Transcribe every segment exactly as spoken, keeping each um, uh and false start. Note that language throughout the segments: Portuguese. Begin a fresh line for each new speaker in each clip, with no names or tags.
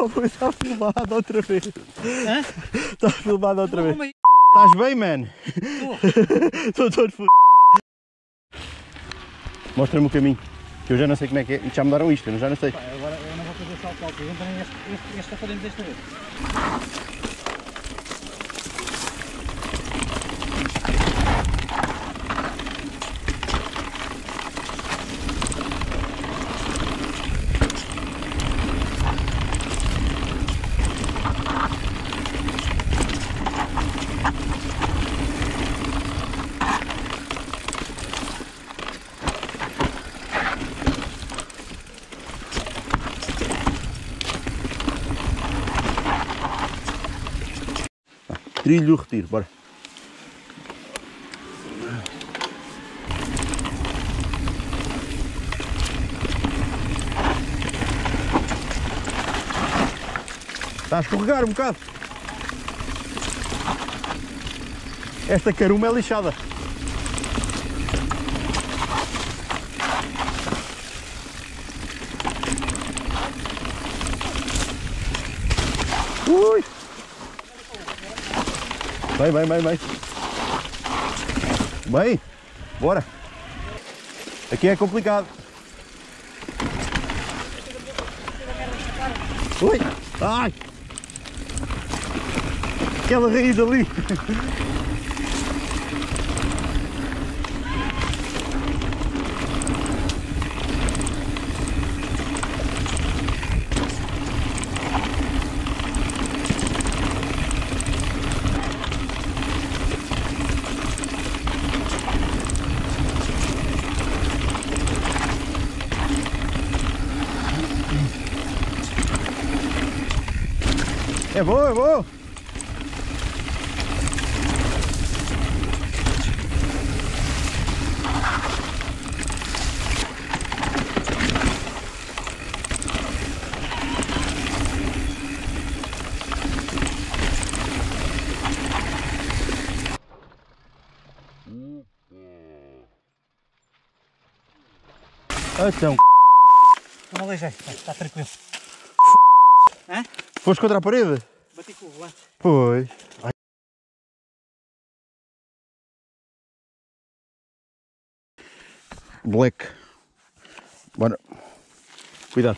Oh, está filmado outra vez.
Hã?
Está filmado outra
Não,
vez.
mas...
Estás bem, man? Estou todo f... Mostra-me o caminho, que eu já não sei como é que é. E já me deram isto, eu já não sei.
Pá, agora eu não vou fazer salto alto, eu também este, este, este para dentro desta vez.
Trilho o retiro, bora. Está a escorregar um bocado. Esta caruma é lixada. Ui! Bem, bem, bem, bem. Bem, bora. Aqui é complicado. Ui! Ai! Aquela raiz ali. É bom, é bom. Então,
Não aleijei, está tranquilo. Hã?
foste contra a parede?
Bati com o volante.
Pois. Ai. Black. Bora. Cuidado.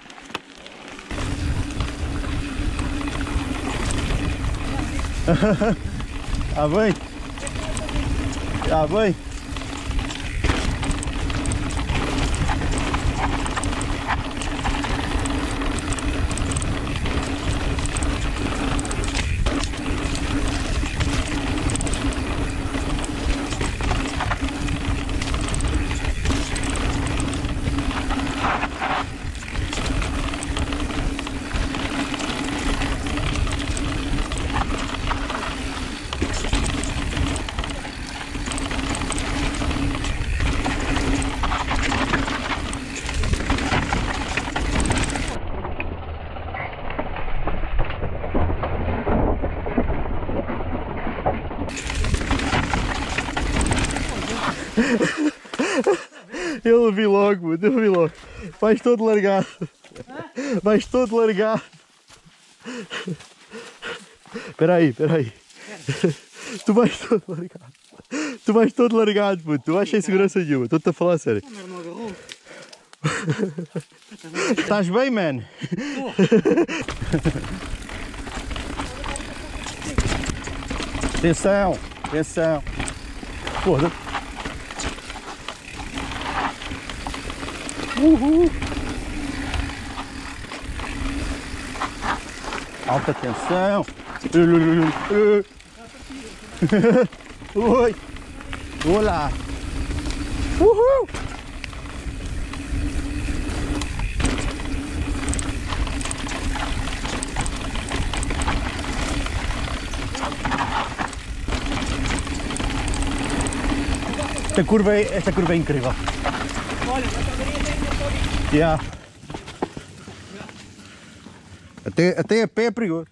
Ah bem. Ah bem. Eu vi logo, mano, eu vi logo. Vais todo largado. Vais todo largado. Espera aí, espera aí. Tu vais todo largado. Tu vais todo largado, puto. Tu vais sem segurança nenhuma. Estou-te a falar a sério.
Mas não agarrou.
Estás bem, man? Atenção, atenção. Porra. Uhul. Alta tensão. Oi. Olá. Uhul. Esta curva é, esta curva é incrível.
Olha, a padaria tem motor.
Yeah. Até, até a pé é perigoso.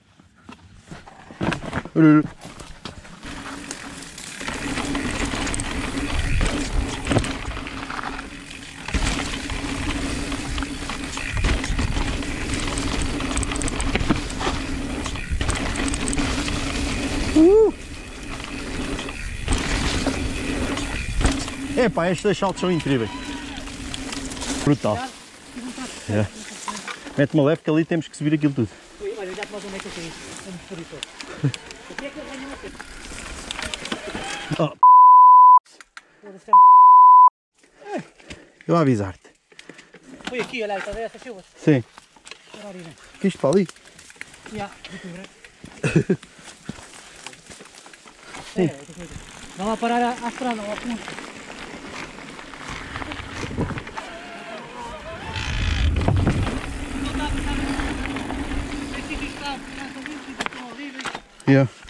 É pá, estes dois saltos são incríveis. Brutal. É. Mete-me leve que ali temos que subir aquilo tudo.
Ui, olha, já te mostro onde é que eu tenho. Vamos por isso. O que é que eu venho aqui?
Oh,
Foda-se,
eu a avisar-te.
foi aqui, olha, está a ver essas chuvas?
Sim.
Era ali, né?
Que isto para ali?
Já, de cobra. É, vai lá parar à, à estrada, lá ao fundo.
Yeah.